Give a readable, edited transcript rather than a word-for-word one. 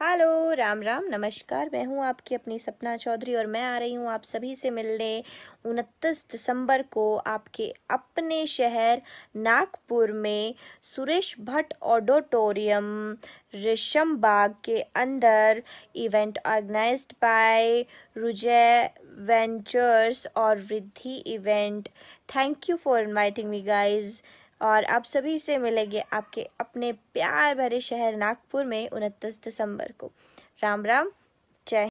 Hello, Ram Ram, नमस्कार। मैं हूँ आपकी अपनी सपना चौधरी और मैं आ रही हूँ आप सभी से मिलने 29 दिसंबर को आपके अपने शहर नागपुर में सुरेश भट्ट ऑडिटोरियम रेशम बाग के अंदर event organised by Rujay ventures और Riddhi event. Thank you for inviting me guys. और आप सभी से मिलेंगे आपके अपने प्यार भरे शहर नागपुर में 29 दिसंबर को। राम राम।